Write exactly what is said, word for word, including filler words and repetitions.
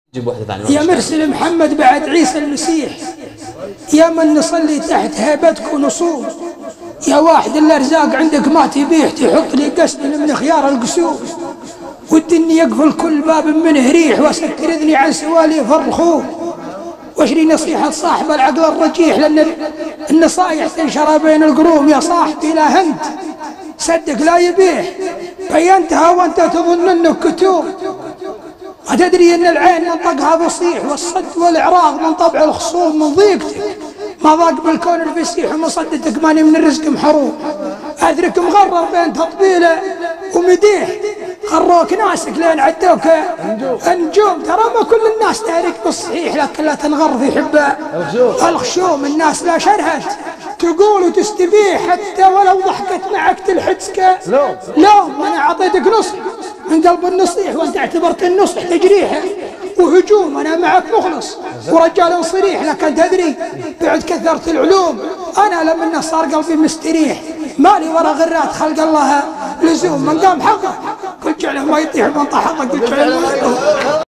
جيب واحدة ثانية. يا مرسل محمد بعد عيسى المسيح، يا من نصلي تحت هيبتك ونصوم، يا واحد الارزاق عندك ما تبيح، تحط لي قسم من خيار القسوم، ودني يقفل كل باب منه ريح، واسكر اذني عن سواليف الرخوم، واشري نصيحة صاحب العقل الرجيح، لان النصايح تنشر بين القروم، يا صاحبي لا هنت صدق لا يبيح، بينتها وانت تظن انك كتوم، أتدري أن العين منطقها بصيح، والصد والإعراض من طبع الخصوم، من ضيقتك ما ضاق بالكون الفسيح، ومصدتك ماني من الرزق محروم، أدرك مغرر بين تطبيله ومديح، غروك ناسك لين عدوك النجوم، ترى ما كل الناس تارك بالصحيح، لكن لا تنغر في حب الخشوم، الناس لا شرهت تقول وتستبيح، حتى ولو ضحكت معك تلحسك لوم، أنا أعطيتك نصح من قلب النصيح، وانت اعتبرت النصح تجريحه وهجوم، انا معك مخلص ورجال صريح، لكن تدري بعد كثرت العلوم، انا لما صار قلبي مستريح، مالي ورا غرات خلق الله لزوم، من قام حقه قلت جعله ما يطيح، من طحقه قلت جعله ما يطيح.